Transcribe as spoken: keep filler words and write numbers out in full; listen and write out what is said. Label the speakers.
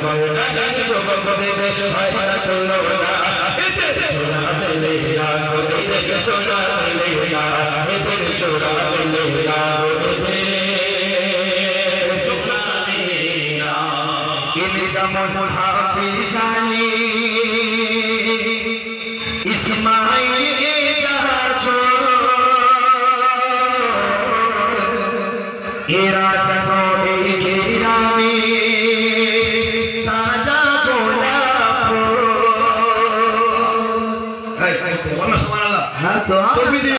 Speaker 1: মৌলানার চোখ দেবে হয় তুলো না এদের চোরা মেলে না এদের চোরা মেলে না এদের চোরা মেলে না যেমন হাফিজ আলী ইসমাইল যাচ্ছো এরা যেন এই গ্রামে তাজা গোলাপ সুবহানাল্লাহ।